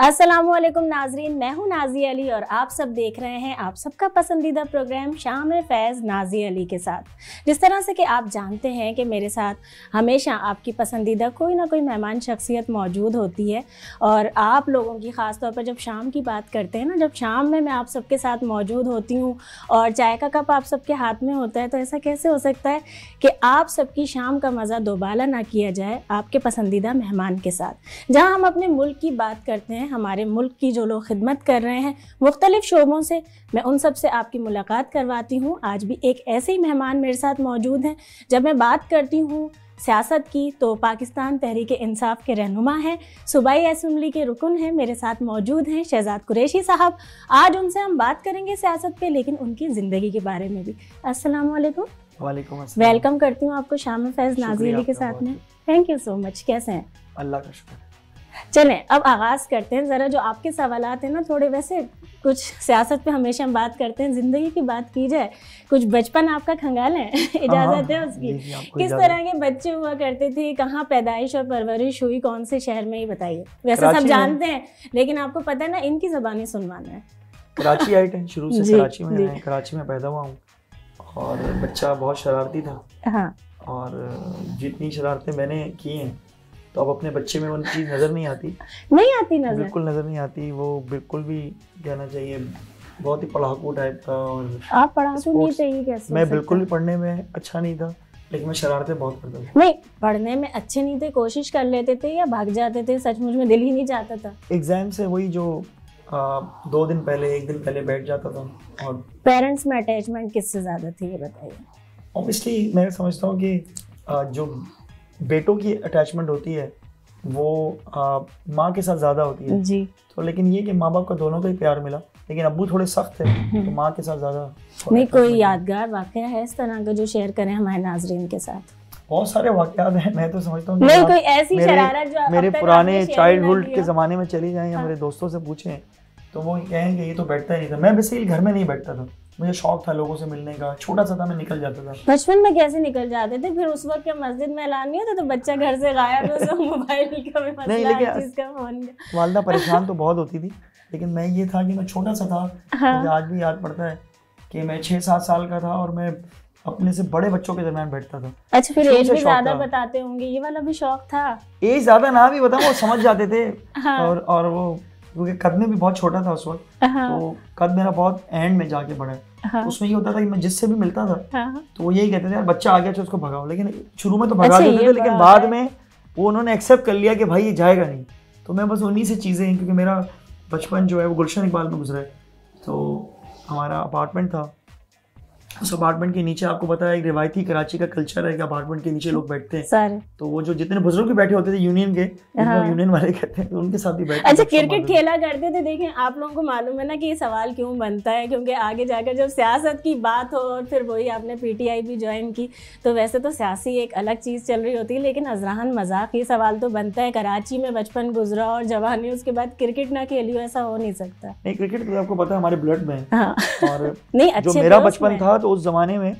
अस्सलामुअलैकुम नाजरीन, मैं हूं नाज़िया अली और आप सब देख रहे हैं आप सबका पसंदीदा प्रोग्राम शाम फैज़ नाज़िया अली के साथ। जिस तरह से कि आप जानते हैं कि मेरे साथ हमेशा आपकी पसंदीदा कोई ना कोई मेहमान शख्सियत मौजूद होती है और आप लोगों की ख़ास तौर पर जब शाम की बात करते हैं ना, जब शाम में मैं आप सबके साथ मौजूद होती हूँ और चाय का कप आप सबके हाथ में होता है, तो ऐसा कैसे हो सकता है कि आप सबकी शाम का मज़ा दोबाला ना किया जाए आपके पसंदीदा मेहमान के साथ। जहाँ हम अपने मुल्क की बात करते हैं, हमारे मुल्क की जो लोग खिदमत कर रहे हैं मुख्तलिफ शोबों से, मैं उन सब से आपकी मुलाकात करवाती हूँ। आज भी एक ऐसे ही मेहमान मेरे साथ मौजूद हैं। जब मैं बात करती हूँ सियासत की तो पाकिस्तान तहरीक इंसाफ के रहनुमा हैं, सूबाई असम्बली के रुकन हैं, मेरे साथ मौजूद हैं शहजाद कुरैशी साहब। आज उनसे हम बात करेंगे सियासत पे, लेकिन उनकी ज़िंदगी के बारे में भी। अस्सलाम वालेकुम। वालेकुम अस्सलाम। वेलकम करती हूँ आपको शाम फैज़ नाज़िया अली के साथ में। Thank you so much. कैसे हैं? अल्लाह का शुक्र। चलें अब आगाज़ करते हैं। ज़रा जो आपके सवालात हैं ना, थोड़े वैसे कुछ सियासत पे हमेशा हम बात करते हैं, ज़िंदगी की बात की जाए, कुछ बचपन आपका खंगालें इजाज़त है उसकी? किस तरह के बच्चे हुआ करते थे, कहाँ पैदाइश और परवरिश हुई, कौन से शहर में, ही बताइए। वैसे सब जानते हैं लेकिन आपको पता है ना, इनकी ज़बानी सुनवाना है। कराची आए थे, शुरू से कराची में रहे, कराची में पैदा हुआ हूँ और बच्चा बहुत शरारती था। हाँ। और जितनी शरारतें मैंने की हैं तो अब अपने बच्चे में वो चीज़ नज़र नहीं आती नज़र, बिल्कुल नज़र नहीं आती। वो बिल्कुल भी कहना चाहिए बहुत ही पढ़ाकू टाइप का। और आप पढ़ाकू नहीं चाहिए कैसे? मैं बिल्कुल भी पढ़ने में अच्छा नहीं था, लेकिन मैं शरारतें बहुत करता था। नहीं, पढ़ने में अच्छे नहीं थे, कोशिश कर लेते थे या भाग जाते थे? सचमुच में दिल ही नहीं चाहता था? एग्जाम से वही जो 2 दिन पहले, 1 दिन पहले बैठ जाता था। और पेरेंट्स में अटैचमेंट किससे ज़्यादा थी, ये बताइए। ऑब्वियसली मैं समझता हूँ कि जो बेटों की अटैचमेंट होती है वो माँ के साथ ज़्यादा होती है जी। तो लेकिन ये कि माँ बाप का दोनों का ही प्यार मिला, लेकिन अब्बू थोड़े सख्त है तो माँ के साथ ज़्यादा। नहीं, कोई यादगार वाक़या है इस तरह का जो शेयर करें हमारे नाजरीन के साथ? बहुत सारे वाक़यात हैं। मैं तो समझता हूँ नहीं, कोई ऐसी शरारत जो मेरे पुराने चाइल्डहुड के ज़माने में चली जाएँ या मेरे दोस्तों से पूछें तो वो कहेंगे ये तो बैठता ही नहीं था। मैं बेसिकली घर में नहीं बैठता था, मुझे शौक था लोगों से मिलने का। छोटा सा था, मैं निकल जाता था। बचपन में कैसे निकल जाते थे? फिर उस वक्त क्या मस्जिद में ऐलान नहीं होता तो बच्चा घर से गायब, हो मोबाइल का भी मसला, नहीं, लेकिन चीज का फोन का। वालिदा परेशान तो बहुत होती थी, लेकिन मैं ये था कि मैं छोटा सा था। मुझे आज भी याद पड़ता है कि मैं 6-7 साल का था और मैं अपने से बड़े बच्चों के दरमियान बैठता था। अच्छा, फिर एज भी ज्यादा बताते होंगे, ये वाला भी शौक था? एज ज्यादा ना भी बताऊं, वो समझ जाते थे। और वो क्योंकि कद में भी बहुत छोटा था उस वक्त, तो कद मेरा बहुत एंड में जाके बढ़ा। उसमें ये होता था कि मैं जिससे भी मिलता था तो वो यही कहते थे यार बच्चा आ गया तो उसको भगाओ। लेकिन शुरू में तो भगा देते थे, लेकिन बाद में वो उन्होंने एक्सेप्ट कर लिया कि भाई ये जाएगा नहीं। तो मैं बस उन्हीं से चीज़ें हैं, क्योंकि मेरा बचपन जो है वो गुलशन इकबाल में गुजरा है। तो हमारा अपार्टमेंट था, उस अपार्टमेंट के नीचे आपको पता है एक रिवायती कराची का कल्चर है कि अपार्टमेंट के नीचे लोग बैठते हैं सारे। तो वो जो जितने बुजुर्ग भी बैठे होते थे यूनियन के, यूनियन वाले कहते हैं, तो उनके साथ भी बैठते। अच्छा, क्रिकेट खेला करते थे? देखें, आप लोगों को मालूम है ना कि ये सवाल क्यों बनता है, क्योंकि आगे जाकर जब सियासत की बात हो और फिर वही आपने पीटीआई भी ज्वाइन की, तो वैसे तो सियासी एक अलग चीज़ चल रही होती है, लेकिन अजरान मजाक ये सवाल तो बनता है, कराची में बचपन गुजरा और जवानी, उसके बाद क्रिकेट ना खेली हो, ऐसा हो नहीं सकता। नहीं, क्रिकेट तो आपको पता है हमारे ब्लड में है। और नहीं, जो मेरा बचपन था तो उस जमाने में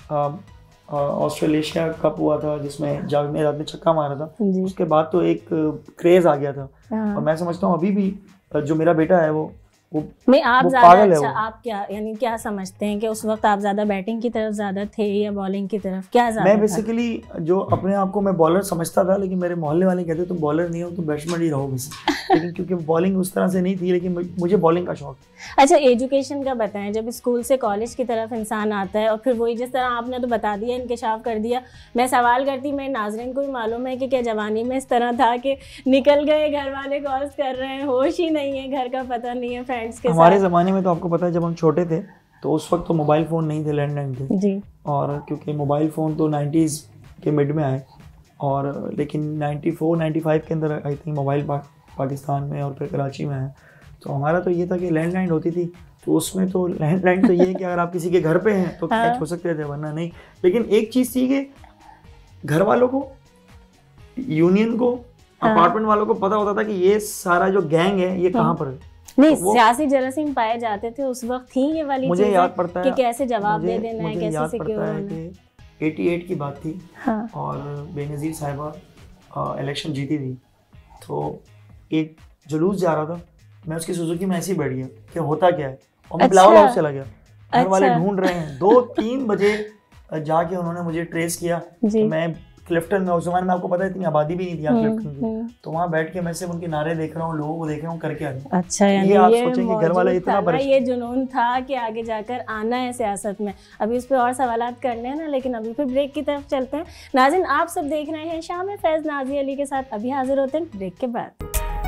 ऑस्ट्रेलिया कप हुआ था जिसमें जावेद ने छक्का मारा था। उसके बाद तो एक क्रेज आ गया था। और मैं समझता हूँ अभी भी जो मेरा बेटा है वो नहीं, आप ज़्यादा अच्छा, आप क्या यानी क्या समझते हैं कि उस वक्त आप ज़्यादा बैटिंग की तरफ ज़्यादा थे या बॉलिंग की तरफ, क्या ज़्यादा? मैं बेसिकली जो अपने आप को मैं बॉलर समझता था, लेकिन मेरे मोहल्ले वाले कहते तुम बॉलर नहीं हो, तुम बैट्समैन ही रहो बस। लेकिन क्योंकि बॉलिंग उस तरह से नहीं थी, लेकिन मुझे बॉलिंग का शौक। अच्छा, एजुकेशन का बताएं। जब स्कूल से कॉलेज की तरफ इंसान आता है और फिर वही जिस तरह आपने तो बता दिया, इंकशाफ कर दिया, मैं सवाल करती, मेरे नाज़रीन को भी मालूम है कि क्या जवानी में इस तरह था कि निकल गए, घर वाले कॉल्स कर रहे हैं, होश ही नहीं है, घर का पता नहीं है, फ्रेंड्स के हमारे ज़माने में तो आपको पता है जब हम छोटे थे तो उस वक्त तो मोबाइल फ़ोन नहीं थे, लैंडलाइन थे जी। और क्योंकि मोबाइल फ़ोन तो 90s के मिड में आए, और लेकिन 94-95 के अंदर आई थिंक मोबाइल पाकिस्तान में और फिर कराची में है। तो हमारा तो ये था कि लैंडलाइन होती थी, तो उसमें तो लैंडलाइन तो ये है कि अगर आप किसी के घर पे हैं तो कैच हो सकते थे, वरना नहीं। लेकिन एक चीज़ थी कि घर वालों को, यूनियन को, अपार्टमेंट वालों को पता होता था कि ये सारा जो गैंग है ये कहाँ पर है। नहीं, सियासी जरासीम पाए जाते थे उस वक्त, थी ये वाली मुझे याद पड़ता है कि कैसे जवाब दे देना है, कैसे सिक्योर होना है। 88 की बात थी और बेनज़ीर साहिबा इलेक्शन जीती थी, तो एक जुलूस जा रहा था मैं उसकी सुजुकी में ऐसे ही बैठ गया कि होता क्या है, और मैं बिलावल हाउस चला गया। घर वाले ढूंढ रहे हैं, 2-3 बजे जाके उन्होंने मुझे ट्रेस किया। तो मैं क्लिफ्टन में, उस जमाने में आपको पता है इतनी आबादी भी नहीं थी यहाँ क्लिफ्टन की, तो वहाँ बैठ के मैं सिर्फ उनके नारे देख रहा हूँ, लोगों को देख रहा हूँ, करके आ रहा हूँ। अच्छा, ये आप सोचें कि घर वाले इतना परेशान, ये जुनून था कि आगे जाकर आना है सियासत में। अभी इस पे और सवालात करने हैं ना, लेकिन अभी फिर ब्रेक की तरफ चलते हैं। नाज़रीन, आप सब देख रहे हैं शाम में फैज़ नाज़िया अली के साथ। अभी हाजिर होते हैं ब्रेक के बाद।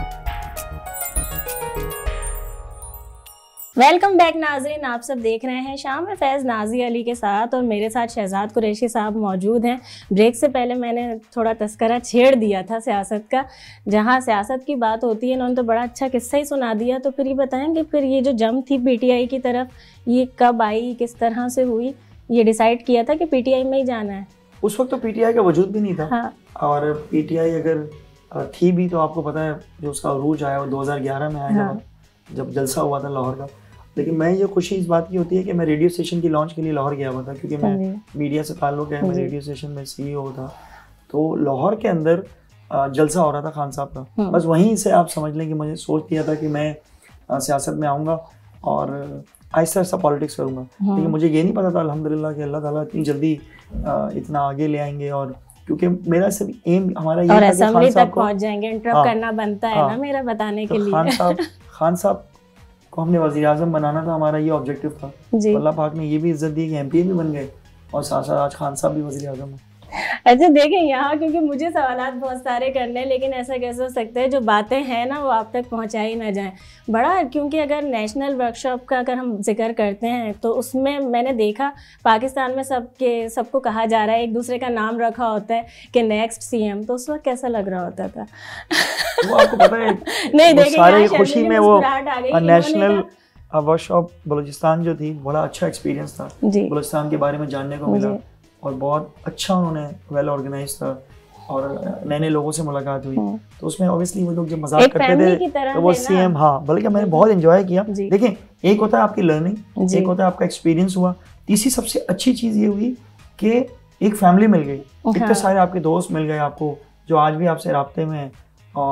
वेलकम बैक नाज़रीन, आप सब देख रहे हैं शाम में फैज़ नाज़िया अली के साथ, और मेरे साथ शहजाद कुरैशी साहब मौजूद हैं। ब्रेक से पहले मैंने थोड़ा तस्करा छेड़ दिया था सियासत का, जहां सियासत की बात होती है। इन्होंने तो बड़ा अच्छा किस्सा ही सुना दिया। तो फिर ये बताएंगे, फिर ये जो जंप थी पीटीआई की तरफ, ये कब आई, किस तरह से हुई, ये डिसाइड किया था कि पीटीआई में ही जाना है? उस वक्त तो पीटीआई का वजूद भी नहीं था। हाँ। और पीटीआई अगर थी भी तो आपको पता है जो उसका अरूज आया वो 2011 में आया। हाँ। जब जलसा हुआ था लाहौर का। लेकिन मैं ये खुशी इस बात की होती है कि मैं रेडियो स्टेशन की लॉन्च के लिए लाहौर गया हुआ था, क्योंकि मैं मीडिया से ताल्लुक़ है, मैं रेडियो स्टेशन में सीईओ था। तो लाहौर के अंदर जलसा हो रहा था खान साहब का। बस वहीं से आप समझ लें कि मुझे सोच दिया था कि मैं सियासत में आऊँगा और आहिस्ता आहिस्ता पॉलिटिक्स करूँगा। लेकिन मुझे ये नहीं पता था अल्हम्दुलिल्लाह कि अल्लाह ताला इतनी जल्दी इतना आगे ले आएंगे। और क्योंकि मेरा सिर्फ एम हमारा ये था कि असेंबली तक पहुँच जाएंगे, इंटरप्ट करना बनता है ना मेरा बताने के लिए। खान साहब को हमने वज़ीर आज़म बनाना था, हमारा ये ऑब्जेक्टिव था। अल्लाह पाक ने ये भी इज्जत दी कि एमपी भी बन गए, और साथ साथ आज खान साहब भी वज़ीर आज़म हैं। अच्छा, देखें यहाँ, क्योंकि मुझे सवालात बहुत सारे करने हैं, लेकिन ऐसा कैसे हो सकता है जो बातें हैं ना वो आप तक पहुँचाई ना जाएं बड़ा। क्योंकि अगर नेशनल वर्कशॉप का अगर हम जिक्र करते हैं तो उसमें मैंने देखा पाकिस्तान में सबको कहा जा रहा है, एक दूसरे का नाम रखा होता है कि नेक्स्ट सीएम। तो उस वक्त कैसा लग रहा होता था? वो आपको पता है नहीं, देखिए सारे खुशी में वो नेशनल वर्कशॉप बलूचिस्तान जो थी, बड़ा अच्छा एक्सपीरियंस था। बलूचिस्तान के बारे में जानने को मिला, और बहुत अच्छा उन्होंने वेल ऑर्गेनाइज था, और नए नए लोगों से मुलाकात हुई। तो उसमें ऑब्वियसली वो लोग जब मजाक करते थे तो वो सीएम, हाँ, बल्कि मैंने बहुत एंजॉय किया। देखें, एक होता है आपकी लर्निंग, एक होता है आपका एक्सपीरियंस हुआ। तीसरी सबसे अच्छी चीज़ ये हुई कि एक फैमिली मिल गई, इतने सारे आपके दोस्त मिल गए आपको जो आज भी आपसे राब्ते में हैं।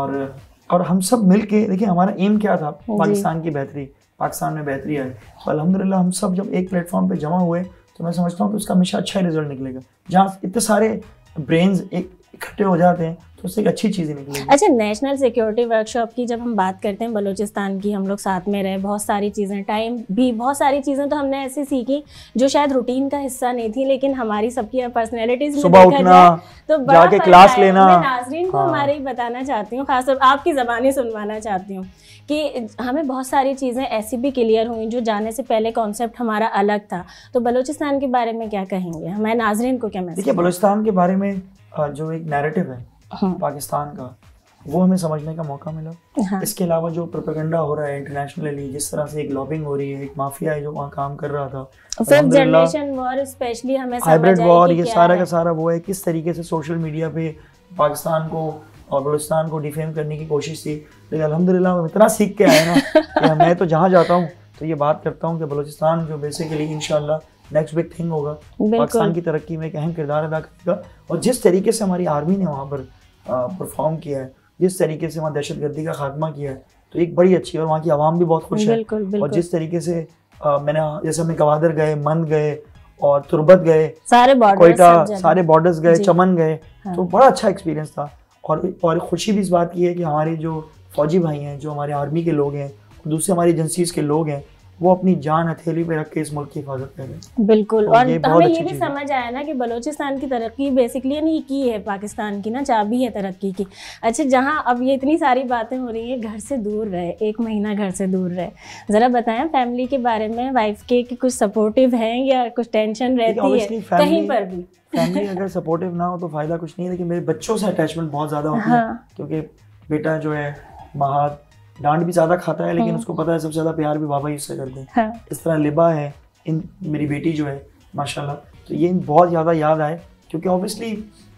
और हम सब मिल के, देखिए हमारा एम क्या था, पाकिस्तान की बेहतरी, पाकिस्तान में बेहतरी आए। तो अल्हम्दुलिल्लाह हम सब जब एक प्लेटफॉर्म पे जमा हुए तो मैं समझता हूँ कि उसका हमेशा अच्छा रिजल्ट निकलेगा। जहाँ इतने सारे ब्रेन्स इकट्ठे हो जाते हैं तो उससे एक अच्छी चीज़ निकलेगी। अच्छा, नेशनल सिक्योरिटी वर्कशॉप की जब हम बात करते हैं, बलूचिस्तान की हम लोग साथ में रहे, बहुत सारी चीज़ें, टाइम भी, बहुत सारी चीज़ें तो हमने ऐसी सीखी जो शायद रूटीन का हिस्सा नहीं थी, लेकिन हमारी सबकी पर्सनैलिटीज, सुबह उठना, तो जाके क्लास लेना। मैं नाज़रीन को हमारे ही बताना चाहती हूँ, खासतौर आपकी ज़बानी सुनवाना चाहती हूँ कि हमें बहुत सारी चीज़ें ऐसी भी क्लियर हुई जो जाने से पहले कॉन्सेप्ट हमारा अलग था। तो बलूचिस्तान के बारे में क्या कहेंगे, हमारे नाज़रीन को क्या मैसेज? देखिए, बलूचिस्तान के बारे में जो एक नैरेटिव है पाकिस्तान का, वो हमें समझने का मौका मिला। इसके अलावा जो प्रोपेगेंडा हो रहा है इंटरनेशनली, जिस तरह से एक लॉबिंग हो रही है, एक माफिया है जो वहाँ काम कर रहा था, फिफ्थ जनरेशन वॉर स्पेशली हमें हाइब्रिड वॉर, ये सारा का सारा वो है किस तरीके से सोशल मीडिया पे पाकिस्तान को और बलूचिस्तान को डिफेम करने की कोशिश थी। लेकिन अल्हम्दुलिल्लाह हम इतना सीख के आए ना कि मैं तो जहाँ जाता हूँ तो ये बात करता हूँ कि बलूचिस्तान जो बेसिकली इंशाल्लाह नेक्स्ट बिग थिंग होगा, पाकिस्तान की तरक्की में एक अहम किरदार अदा करेगा। और जिस तरीके से हमारी आर्मी ने वहाँ पर परफॉर्म किया है, जिस तरीके से वहाँ दहशतगर्दी का खात्मा किया है, तो एक बड़ी अच्छी, और वहाँ की आवाम भी बहुत खुश है। और जिस तरीके से मैंने, जैसे हमने गवादर गए, मंद गए और तुरबत गए, कोयटा, सारे बॉर्डर्स गए, चमन गए, तो बड़ा अच्छा एक्सपीरियंस था। और खुशी भी इस बात की है कि हमारे जो फौजी भाई हैं, जो हमारे आर्मी के लोग हैं, दूसरे हमारी एजेंसीज के लोग हैं, वो अपनी जान हथेली पे रख के इस मुल्क की हिफाजत कर रहे हैं। बिल्कुल। और हमें ये भी समझ आया ना कि बलूचिस्तान की तरक्की बेसिकली नहीं की है पाकिस्तान की ना, चाबी है तरक्की की। अच्छा, जहाँ अब ये इतनी सारी बातें हो रही हैं, घर से दूर रहे, 1 महीना घर से दूर रहे, ज़रा बताएं फैमिली के बारे में, वाइफ के कि कुछ सपोर्टिव हैं या कुछ टेंशन रहती है कहीं पर भी? फैमिली अगर सपोर्टिव ना हो तो फ़ायदा कुछ नहीं है, लेकिन मेरे बच्चों से अटैचमेंट बहुत ज़्यादा होती है, क्योंकि बेटा जो है महात डांट भी ज़्यादा खाता है, लेकिन उसको पता है सबसे ज़्यादा प्यार भी बाबा ही उससे करते हैं। इस तरह लिबा है, मेरी बेटी जो है माशाल्लाह, तो ये बहुत ज़्यादा याद आए, क्योंकि ऑब्वियसली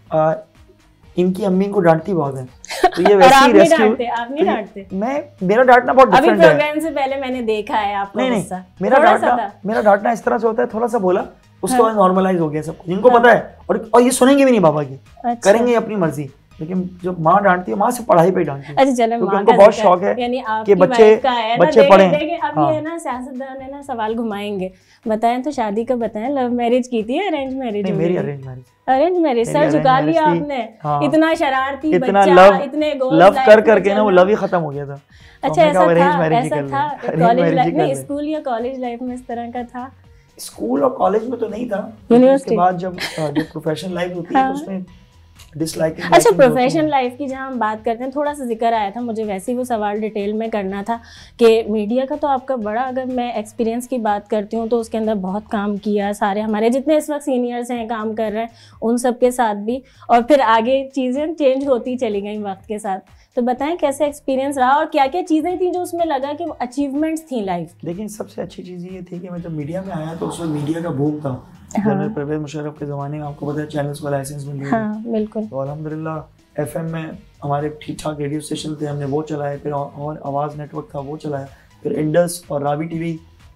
इनकी अम्मी को डांटती बहुत है, तो ये वैसे ही रेस्क्यू। आप नहीं डांटते? मेरा डांटना बहुत डिफरेंट है। अभी प्रोग्राम से पहले मैंने देखा है आपको। नहीं, मेरा डांटना इस तरह से होता है, थोड़ा सा बोला उसके बाद नॉर्मलाइज हो गया सब कुछ, इनको पता है, और ये सुनेंगे भी नहीं बाबा की, करेंगे अपनी मर्जी। लेकिन जब माँ डांटती है, माँ से पढ़ाई पे डांटती है। अच्छा चलो, क्योंकि उनको बहुत शौक है कि बच्चे पढ़ें। अब ये है ना सियासतदान है ना, सवाल घुमाएंगे। बताएं तो शादी का बताएं, लव मैरिज की थी अरेंज मैरिज? मेरी अरेंज मैरिज। अरेंज मैरिज, सर झुका लिया आपने। इतना शरारती, इतना इतने लव कर करके ना वो लव ही खत्म हो गया था। अच्छा ऐसा था कॉलेज लाइफ में, स्कूल या कॉलेज लाइफ में इस तरह का था? स्कूल और कॉलेज में तो नहीं था, यूनिवर्सिटी के बाद जब प्रोफेशनल लाइफ होती है तो उसमें डिसलाइकिंग। अच्छा, प्रोफेशनल लाइफ की जहाँ हम बात करते हैं, थोड़ा सा जिक्र आया था, मुझे वैसे ही वो सवाल डिटेल में करना था कि मीडिया का तो आपका बड़ा, अगर मैं एक्सपीरियंस की बात करती हूँ तो उसके अंदर बहुत काम किया, सारे हमारे जितने इस वक्त सीनियर्स हैं काम कर रहे हैं उन सब के साथ भी, और फिर आगे चीज़ें चेंज होती चली गई वक्त के साथ। तो बताएं कैसे एक्सपीरियंस रहा और क्या क्या चीज़ें थी जो उसमें लगा कि वो अचीवमेंट्स थी लाइफ? लेकिन सबसे अच्छी चीज़ ये थी कि मैं जब मीडिया में आया तो उस वक्त मीडिया का भूख था। जनरल परवेज मुशर्रफ के ज़माने में आपको पता है चैनल्स को लाइसेंस मिल गया। हाँ बिल्कुल। तो अल्हम्दुलिल्लाह एफएम में हमारे ठीक ठाक रेडियो स्टेशन थे, हमने वो चलाए, फिर और आवाज़ नेटवर्क था वो चलाया, फिर इंडस और रावी टीवी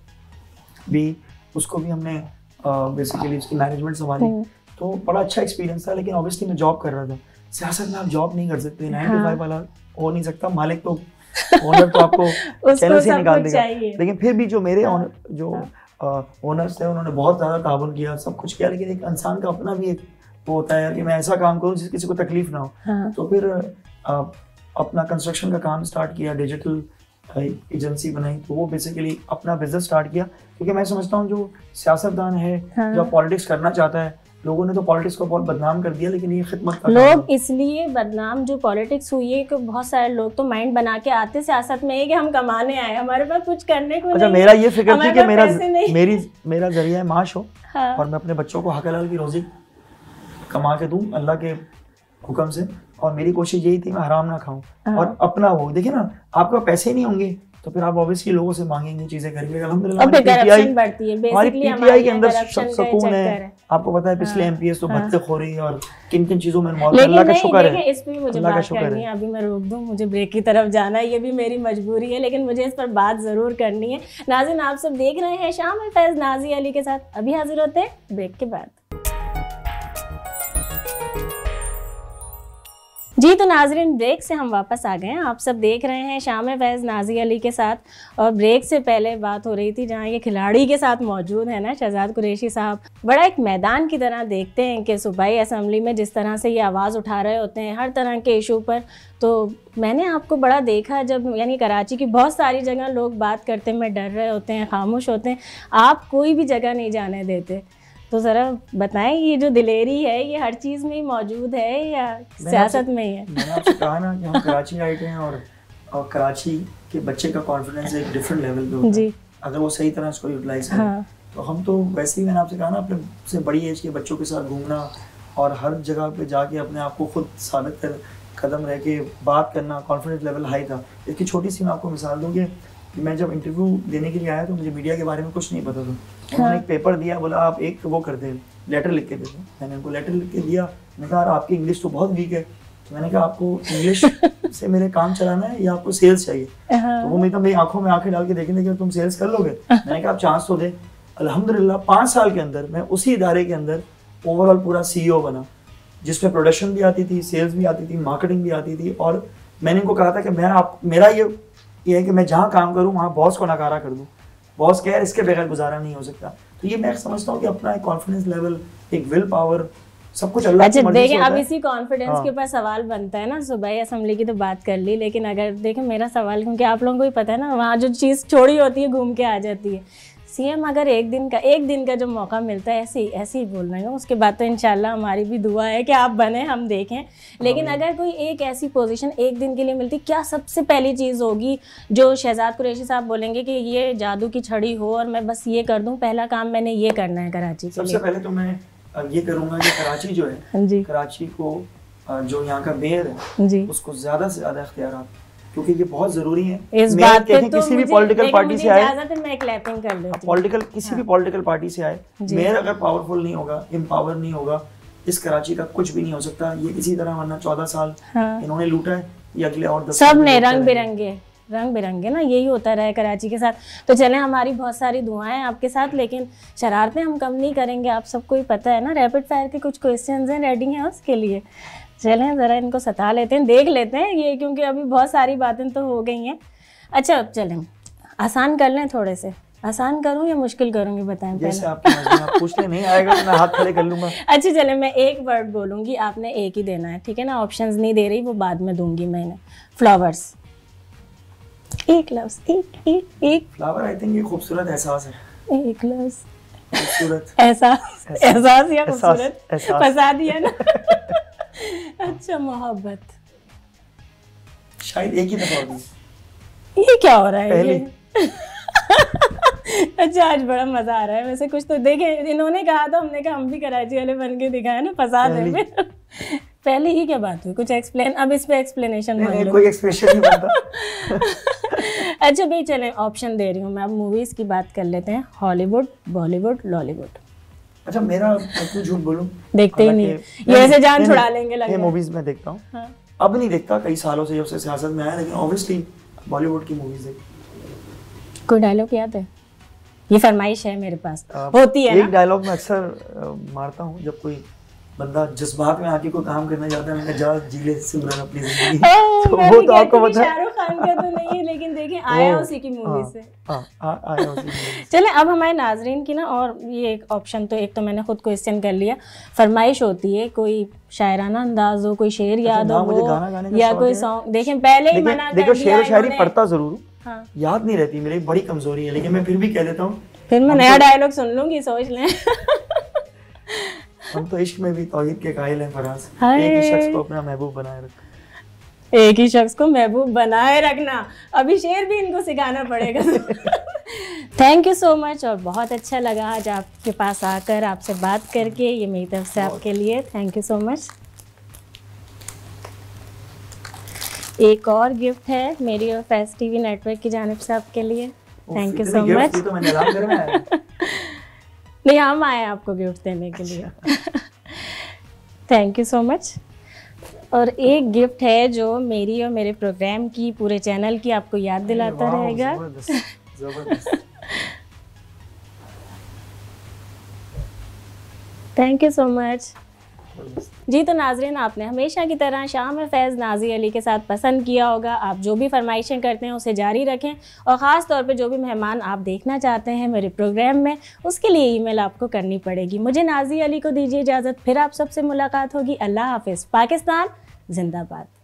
भी, उसको भी हमने बेसिकली उसकी मैनेजमेंट संभाली। तो बड़ा अच्छा एक्सपीरियंस था। लेकिन ऑब्वियसली मैं जॉब कर रहा था। सियासत में आप जॉब नहीं कर सकते, 9 to 5 वाला हो नहीं सकता। मालिक तो ओनर तो आपको चैनल से निकाल देगा। लेकिन फिर भी जो मेरे जो ओनर्स थे उन्होंने बहुत ज़्यादा ताबन किया, सब कुछ किया। लेकिन एक इंसान का अपना भी एक वो होता है यार कि मैं ऐसा काम करूँ जिससे किसी को तकलीफ ना हो। तो फिर अपना कंस्ट्रक्शन का काम स्टार्ट किया, डिजिटल एजेंसी बनाई, तो वो बेसिकली अपना बिजनेस स्टार्ट किया। क्योंकि मैं समझता हूँ जो सियासतदान है, जो पॉलिटिक्स करना चाहता है, लोगों ने तो पॉलिटिक्स को बहुत बदनाम कर दिया, लेकिन ये खिदमत का लोग इसलिए बदनाम जो पॉलिटिक्स हुई है कि बहुत सारे लोग तो माइंड बना के आते सियासत में है कि हम कमाने आए, हमारे पास कुछ करने को नहीं। मेरा ये फिक्र थी कि मेरा जरिया माश हो और मैं अपने बच्चों को हक हलाल की रोजी कमा के दूं अल्लाह के हुक्म से। और मेरी कोशिश यही थी मैं हराम ना खाऊं और अपना हो। देखिए ना, आपके पैसे नहीं होंगे तो फिर आप ऑब्वियसली लोगों से मांगेंगे, चीजें करेंगे। अल्हम्दुलिल्लाह हमारी पीटीआई के अंदर सुकून है। आपको पता है पिछले एमपीएस तो भत्तेखोरी और किन किन चीजों में इन्वॉल्व। अल्लाह का शुक्र है। इस पे मुझे बात करनी है, अभी मैं रोक दूं, मुझे ब्रेक की तरफ जाना है, ये भी मेरी मजबूरी है, लेकिन मुझे इस पर बात जरूर करनी है। नाज़रीन, आप सब देख रहे हैं शाम में फैज नाज़िया अली के साथ, अभी हाजिर होते हैं ब्रेक के बाद। जी तो नाजरीन, ब्रेक से हम वापस आ गए हैं। आप सब देख रहे हैं शाम फैज़ नाज़िया अली के साथ, और ब्रेक से पहले बात हो रही थी जहाँ ये खिलाड़ी के साथ मौजूद है ना शहजाद कुरैशी साहब। बड़ा एक मैदान की तरह देखते हैं कि सूबाई असम्बली में जिस तरह से ये आवाज़ उठा रहे होते हैं हर तरह के इशू पर। तो मैंने आपको बड़ा देखा जब यानी कराची की बहुत सारी जगह लोग बात करते में डर रहे होते हैं, खामोश होते हैं, आप कोई भी जगह नहीं जाने देते। तो ज़रा बताएं, ये जो दिलेरी है ये हर चीज़ में ही मौजूद है या सियासत में ही है? मैंने आपसे कहा ना कि हम कराची आए थे और कराची के बच्चे का कॉन्फिडेंस एक डिफरेंट लेवल पे होता है अगर वो सही तरह इसको यूटिलाइज करें। तो हम तो वैसे ही, मैंने आपसे कहा ना, अपने से बड़ी एज के बच्चों के साथ घूमना और हर जगह पे जाके अपने आप को खुद साबित कर कदम रह के बात करना, कॉन्फिडेंस लेवल हाई था। इसकी छोटी सी मैं आपको मिसाल दूँ कि मैं जब इंटरव्यू देने के लिए आया तो मुझे मीडिया के बारे में कुछ नहीं पता था। उन्होंने एक पेपर दिया, बोला आप एक वो कर दें, लेटर लिख के दे दो। मैंने उनको लेटर लिख के दिया। मैंने कहा आपकी इंग्लिश तो बहुत वीक है। तो मैंने कहा आपको इंग्लिश से मेरे काम चलाना है या आपको सेल्स चाहिए? तो वो मेरी आंखों में आंखें डाल के देखेंगे कि तुम सेल्स कर लोगे। मैंने कहा आप चांस तो दे। अल्हम्दुलिल्लाह 5 साल के अंदर मैं उसी इदारे के अंदर ओवरऑल पूरा CEO बना, जिसमें प्रोडक्शन भी आती थी, सेल्स भी आती थी, मार्केटिंग भी आती थी। और मैंने इनको कहा था कि मेरा ये है कि मैं जहाँ काम करूँ वहाँ बॉस को नकारा कर दूँ। बॉस कह इसके बगैर गुजारा नहीं हो सकता। तो ये मैं समझता हूँ कि अपना एक कॉन्फिडेंस लेवल, एक विल पावर, सब कुछ अल्लाह की मर्जी से होता है। अब इसी कॉन्फिडेंस के ऊपर सवाल बनता है ना। सूबाई असम्बली की तो बात कर ली, लेकिन अगर देखें मेरा सवाल, क्योंकि आप लोगों को ही पता है ना वहाँ जो चीज़ छोड़ी होती है घूम के आ जाती है। सीएम अगर एक दिन का जो मौका मिलता है ऐसे ही बोल रहे हैं, उसके बाद तो इंशाल्लाह हमारी भी दुआ है कि आप बने, हम देखें। लेकिन अगर कोई एक ऐसी पोजीशन एक दिन के लिए मिलती, क्या सबसे पहली चीज़ होगी जो शहजाद कुरैशी साहब बोलेंगे कि ये जादू की छड़ी हो और मैं बस ये कर दूं, पहला काम मैंने ये करना है कराची के लिए? सबसे पहले तो मैं ये करूँगा कि कराची जो है, कराची को जो यहाँ का मेयर है उसको ज़्यादा से ज़्यादा इख्तियार, क्योंकि ये बहुत जरूरी है। इस बात पे तो किसी भी पॉलिटिकल पार्टी से आए, मैं क्लैपिंग कर देती हूं। किसी भी पॉलिटिकल पार्टी से आए, मेयर अगर पावरफुल नहीं होगा, एम्पावर नहीं होगा, इस कराची का कुछ भी नहीं हो सकता। ये इसी तरह, वरना 14 साल इन्होंने लूटा है, ये अगले और 10 सब ने रंग बिरंगे ना, यही होता रहा है कराची के साथ। तो चलें, हमारी बहुत सारी दुआएं आपके साथ, लेकिन शरारतें हम कम नहीं करेंगे, आप सबको ही पता है ना। रैपिड फायर के कुछ क्वेश्चंस हैं, रेडी हैं उसके लिए? चलें ज़रा इनको सता लेते हैं, देख लेते हैं ये, क्योंकि अभी बहुत सारी बातें तो हो गई हैं। अच्छा अब चलें आसान कर लें, थोड़े से आसान करूं या मुश्किल करूंगी बताएं पहले। जैसे आपकी मर्जी, आप पूछ ले, नहीं आएगा तो मैं हाथ खड़े कर लूंगा। अच्छा चले, मैं एक वर्ड बोलूंगी, आपने एक ही देना है, ठीक है ना? ऑप्शंस नहीं दे रही, वो बाद में दूंगी मैंने। फ्लावर्स। एक लफ्ज, एक फ्लावर आई थिंक ये खूबसूरत एहसास है। एक लफ्ज खूबसूरत एहसास या खूबसूरत फंसा दिया ना। अच्छा मोहब्बत। शायद एक ही दफा होगी। ये क्या हो रहा है ये? अच्छा आज बड़ा मजा आ रहा है वैसे। कुछ तो देखे, इन्होंने कहा था, हमने कहा हम भी कराची वाले बन के दिखाए ना, फंसा देंगे। पहले ही क्या बात हुई, कुछ एक्सप्लेन, अब इस पे एक्सप्लेनेशन मांग लो। कोई एक्सप्रेशन नहीं बनता। अच्छा भाई चलें, ऑप्शन दे रही हूँ मैं, अब मूवीज की बात कर लेते हैं। Hollywood, Bollywood, Lollywood. अच्छा मेरा, मैं झूठ बोलूं, देखते ही नहीं, ये ऐसे जान छुड़ा लेंगे लगे। ये मूवीज में देखता हूँ। हाँ। अब नहीं देखता, कई सालों से जब से सियासत में आया, लेकिन ऑब्वियसली बॉलीवुड की मूवीज देखता। कोई डायलॉग याद है? ये फरमाइश है मेरे पास, होती है ना। एक डायलॉग मैं अक्सर मारता हूँ जब कोई बंदा जज्बात में आके कोई काम करना चाहता है, मैंने जा जी ले सिमरन अपनी जिंदगी। तो वो तो आपको पता है, शाहरुख खान का तो नहीं है, लेकिन देखिए आया उसी की मूवी से। आया उसी की। चलें अब हमारे नाजरीन की ना, और ये एक ऑप्शन तो, एक तो मैंने खुद क्वेश्चन कर लिया, फरमाइश होती है कोई शायराना अंदाज हो, कोई शेर याद हो या कोई सॉन्ग। देखें पहले ही मना कर दिया। देखो शेर शायरी पढ़ता जरूर, याद नहीं रहती, मेरी बड़ी कमजोरी है, लेकिन मैं फिर भी कह देता हूँ। फिर मैं नया डायलॉग सुन लूंगी, सोच लें। हम तो इश्क में भी तौहीद के कायल हैं फराज। एक ही शख्स को अपना महबूब बनाए रखना। एक ही शख्स को महबूब बनाए रखना, अभी शेर भी इनको सिखाना पड़ेगा। थैंक यू सो मच, और बहुत अच्छा लगा आज आपके पास आकर, आपसे बात करके। ये मेरी तरफ से आपके लिए थैंक यू सो मच। एक और गिफ्ट है मेरी और फैज टीवी नेटवर्क की जानिब से आपके लिए। Thank you so much. नहीं, हम आए आपको गिफ्ट देने के लिए। Thank you so much. और एक गिफ्ट है जो मेरी और मेरे प्रोग्राम की, पूरे चैनल की आपको याद दिलाता रहेगा। Thank you so much. जी तो नाजरीन, आपने हमेशा की तरह शाम में फैज़ नाज़ी अली के साथ पसंद किया होगा। आप जो भी फरमाइशें करते हैं उसे जारी रखें, और ख़ास तौर पे जो भी मेहमान आप देखना चाहते हैं मेरे प्रोग्राम में, उसके लिए ईमेल आपको करनी पड़ेगी। मुझे नाज़ी अली को दीजिए इजाज़त, फिर आप सबसे मुलाकात होगी। अल्लाह हाफ़िज़। पाकिस्तान जिंदाबाद।